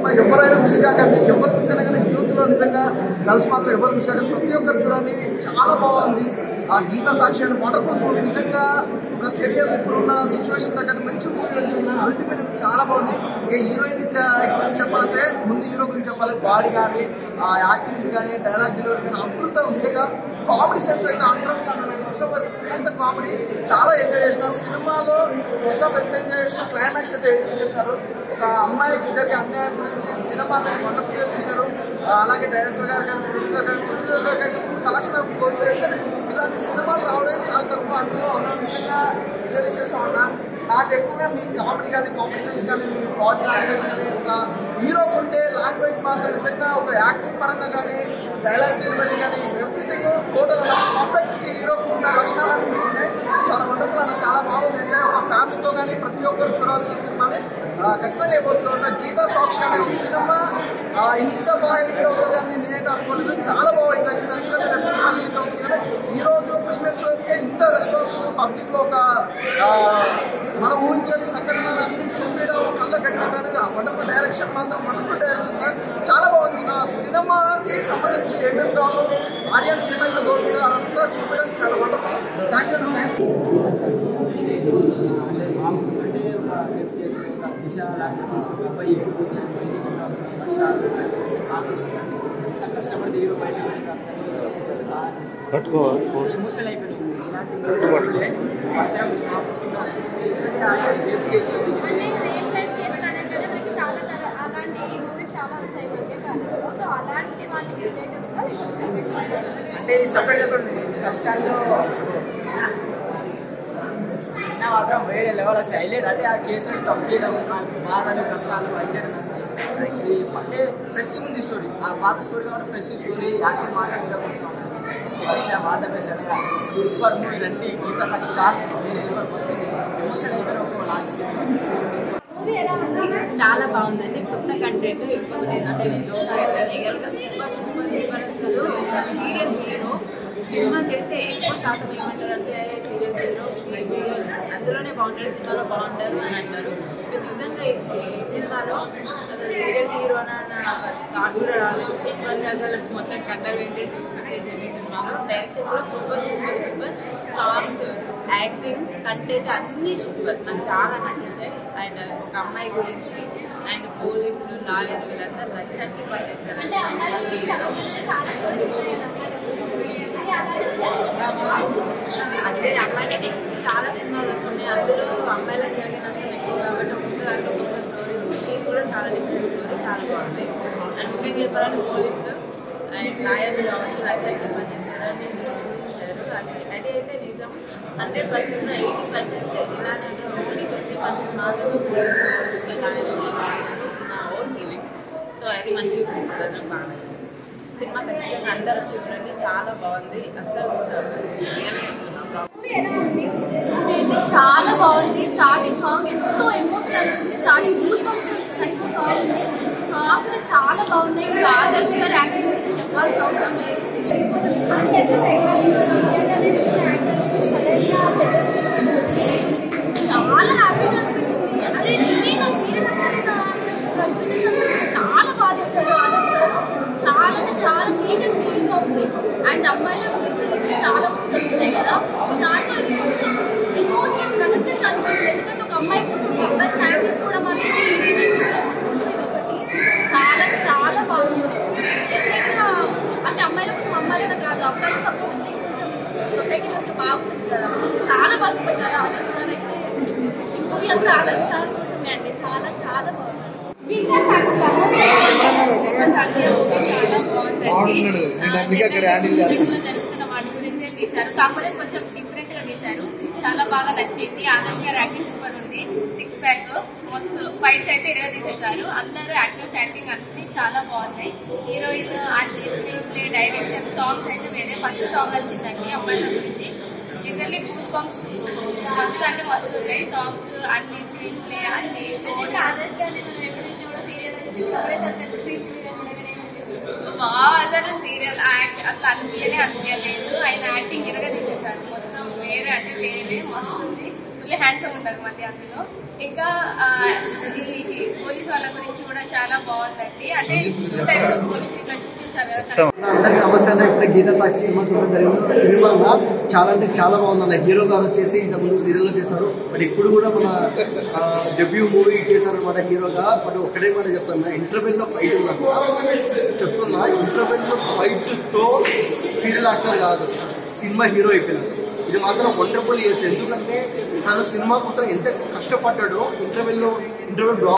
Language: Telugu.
సినిమా ఎవరైనా మిస్ కాకండి. ఎవరు మిస్ అయినా కానీ యూత్లో నిజంగా గర్ల్స్ మాత్రం ఎవరు మిస్ కాకండి. ప్రతి ఒక్కరు చూడండి, చాలా బాగుంది. ఆ గీతా సాక్షి అని వండర్ఫుల్ మూవీ. నిజంగా ఒక కెరియర్ ఇప్పుడున్న సిచ్యువేషన్ తగ్గట్టు మంచి మూవీ వచ్చింది. అల్టిమేట్ చాలా బాగుంది. ఇక హీరోయిన్ గురించి చెప్పాలంటే ముందు హీరో గురించి చెప్పాలి. బాడీ కానీ, ఆ యాక్టింగ్ కానీ, డైలాగ్ డెలివరీ కానీ అద్భుతం. నిజంగా కామెడీ సెన్స్ అయితే అంత కామెడీ చాలా ఎంజాయ్ చేసిన సినిమాలో. ఫస్ట్ ఆఫ్ ఎంత ఎంజాయ్ చేసిన క్లైమాక్స్ అయితే ఎంజాయ్ చేశారు. ఒక అమ్మాయికి ఇద్దరికి అన్యాయం గురించి సినిమా వండర్ఫుల్గా చేశారు. అలాగే డైరెక్టర్ గారు కానీ, ప్రొడ్యూసర్ గారికి అయితే కలెక్షన్ కోచ్ చేశారు. ఇలాంటి సినిమాలు రావడం చాలా తక్కువ. అందులో ఉన్న నిజంగా చేసేస్తా ఉన్నా. నాకు ఎక్కువగా మీ కామెడీ కానీ, కాంపిటీషన్స్ కానీ, మీ బాడీ లాంగ్వేజ్ కానీ, ఒక హీరోకు ఉంటే లాంగ్వేజ్ మాత్రం నిజంగా ఒక యాక్టింగ్ పరంగా కానీ, డైలాగ్ డెలివరీ కానీ, ఎవ్రీథింగ్ టోటల్ పర్ఫెక్ట్ హీరోకు ఉన్న లక్షణాలు ఉన్నాయి. చాలా వండర్ఫుల్ అన్న, చాలా బాగుంది. ఒక ఫ్యామిలీతో కానీ ప్రతి ఒక్కరు చూడాల్సిన సినిమాని ఖచ్చితంగా అయిపోవచ్చు. గీతా సాక్షి అనే ఒక సినిమా ఇంత బాగా హిట్ అవుతుంది అని నేనైతే అనుకోలేదు. చాలా బాగా హిట్ అవుతుంది. ఎందుకంటే రేపు సినిమా రిలీజ్ అవుతుంది కదా. ఈ రోజు ప్రీమియర్ షోకే ఇంత రెస్పాన్స్ పబ్లిక్ లో ఒక మనం ఊహించని సంఘటనలన్నీ చూపించడం కళ్ళ కట్టినట్టు అనేది వండర్ఫుల్ డైరెక్షన్ మాత్రం వండర్ఫుల్ డైరెక్షన్ సార్. చాలా బాగుంది. సినిమాకి సంబంధించి ఏమేమి కావాలో ఆడియన్స్ ఏమైతే కోరుకుంటారో అదంతా చూపించడం చాలా వండర్ఫుల్. Thank you. కష్టపడి హీరో బయట ఎమోషనల్ అయిపోయింది. ఫస్ట్ టైం అంటే సపరేట్ కష్టాల్లో మాత్రం వేరే లెవెల్ వస్తాయి. హైలైట్ అంటే ఆ కేసులో తప్పు చేయడం, బాధలు కష్టాలు హైలైట్ వస్తాయి. అంటే ఫ్రెష్గా ఉంది స్టోరీ. ఆ పాత స్టోరీ కాబట్టి ఫ్రెష్ స్టోరీ. యాక్టింగ్ మాట్లాడుకుంటున్నాం బాధ బెస్ట్ అనగా సూపర్ మూవీ. రండి గీతా సాక్షిగా వస్తుంది. ఎమోషన్ అయితే ఒక లాస్ట్ సీజన్ చాలా బాగుందండి. కొత్త కంటెంట్ ఇప్పుడు అంటే నేను జోక్ అయితే రియల్గా సూపర్ సూపర్ సూపర్. అసలు సీరియల్ హీరో సినిమా చేస్తే ఎక్కువ శాతం ఏమంటారు అంటే సీరియల్ హీరో ఈ సీరియల్ అందులోనే బాగుంటారు, సినిమాలో బాగుంటారు అని అంటారు. నిజంగా ఈ సినిమాలో సీరియల్ హీరో అన్న థాట్ కూడా రాలేదు. సూపర్ అసలు మొత్తం కండలు పెట్టేసి చేసేది సినిమాలో. డైరెక్షన్ కూడా super super super. Songs, acting, content అన్నీ సూపర్. నాకు చాలా నచ్చేసాయి. అండ్ ఒక అమ్మాయి గురించి అండ్ పోలీసులు, లాయర్లు వీళ్ళంతా లక్ష్యానికి పనిచేస్తారు. అంటే అమ్మాయిల గురించి చాలా సినిమాలు వస్తున్నాయి. అందులో అమ్మాయిలకు జరిగిన నష్టం ఎక్కువ కాబట్టి ఒక్కొక్క దాంట్లో ఒక్కొక్క స్టోరీ ఇది కూడా చాలా డిఫరెంట్ స్టోరీ. చాలా బాగుంది. అండ్ ముఖ్యంగా చెప్పాలని పోలీసులు అండ్ లాయర్లు కావచ్చు లక్ష్యానికి పనిచేస్తారు అని ఇందులో చూపించారు. అది అయితే నిజం. 100% 80% ఇలానే అంటే ఓన్లీ 20% మాత్రమే పోలీసులు లాయర్లు నా ఓన్ ఫీలింగ్. సో అది మంచిగా చూపించారు. నాకు బాగా నచ్చింది. సినిమా ఖచ్చితంగా అందరూ చూడండి. చాలా బాగుంది. అసలు చాలా బాగుంది. స్టార్టింగ్ సాంగ్ ఎంతో ఎమోషనల్ ఉంది. స్టార్టింగ్ గూస్బంప్స్ టైప్ సాంగ్ ఉంది. సాంగ్స్ చాలా బాగున్నాయి. ఇంకా ఆదర్శ్ గారు యాక్టింగ్ గురించి చెప్పాల్సిన అవసరం లేదు. చాలా హ్యాపీగా అనిపించింది. అదే నేను సీరియల్ చాలా బాగా చేశారు ఆదర్శ్ గారు. చాలా చాలా నీట్ అండ్ క్లీన్గా ఉంది. అండ్ అమ్మాయిల గురించి చాలా మూవీస్ వస్తున్నాయి కదా, దాంట్లో ఇది కొంచెం ఎమోషనల్ కనెక్టెడ్గా అనిపిస్తుంది. ఎందుకంటే ఒక అమ్మాయి కోసం ఒక అబ్బాయి స్టాండ్ తీసుకోవడం అనేది ఒకటి చాలా చాలా బాగుంది. డెఫినెట్గా అంటే అమ్మాయిల కోసం అమ్మాయిలనే కాదు అబ్బాయిల సపోర్ట్ ఉంటే కొంచెం సొసైటీలో అంతా బాగుంటుంది కదా. చాలా బాగా పెట్టారు ఆదర్శ్ గారు. అయితే ఈ మూవీ అంతా ఆదర్శ్ గారి కోసమే అండి. చాలా చాలా బాగుంది. జరుగుతున్న వాటి గురించే తీశారు. కాకపోతే కొంచెం డిఫరెంట్ గా తీశారు. చాలా బాగా నచ్చింది. ఆదర్శ్ గారు యాక్టింగ్ సూపర్ ఉంది. 6 ప్యాక్ మస్తు. ఫైట్స్ అయితే 20 తీసేశారు. అందరూ యాక్టర్స్ యాక్టింగ్ అన్ని చాలా బాగున్నాయి. హీరోయిన్ అన్ని స్క్రీన్ ప్లే, డైరెక్షన్, సాంగ్స్ అయితే వేరే. ఫస్ట్ సాంగ్ వచ్చిందండి అమ్మాయిల గురించి. లిటరల్లీ గూస్ బంప్స్ మస్తు అంటే మస్తు ఉన్నాయి. సాంగ్స్ అన్ని, స్క్రీన్ ప్లే అన్ని. అసలు సీరియల్ అట్లా అనిపించలేదు. ఆయన యాక్టింగ్ ఇరగా తీసేసారు మొత్తం. వేరే అంటే వేరే మస్తుంది. ఫుల్ హ్యాండ్సమ్ ఉంటారు మళ్ళీ అందులో. ఇంకా ఈ పోలీస్ వాళ్ళ గురించి కూడా చాలా బాగుందండి. అంటే పోలీస్ ఇట్లా చూపించారు కదా. అందరికీ నమస్తే అన్న. ఇప్పుడే గీతా సాక్షి సినిమా చూడడం జరిగింది. సినిమా చాలా అంటే చాలా బాగుందన్న. హీరో గారు వచ్చేసి ఇంతకుముందు సీరియల్లో చేశారు, బట్ ఇప్పుడు కూడా మన డెబ్యూ మూవీ చేశారనమాట హీరోగా. బట్ ఒకటే మాట చెప్తున్నా, ఇంటర్వెల్ లో ఫైట్ చెప్తున్నా, ఇంటర్వెల్ లో ఫైట్ తో సీరియల్ యాక్టర్ కాదు, సినిమా హీరో అయిపోయినారు. ఇది మాత్రం వండర్ఫుల్ చేయొచ్చు. ఎందుకంటే తను సినిమా కోసం ఎంత కష్టపడ్డాడో ఇంటర్వెల్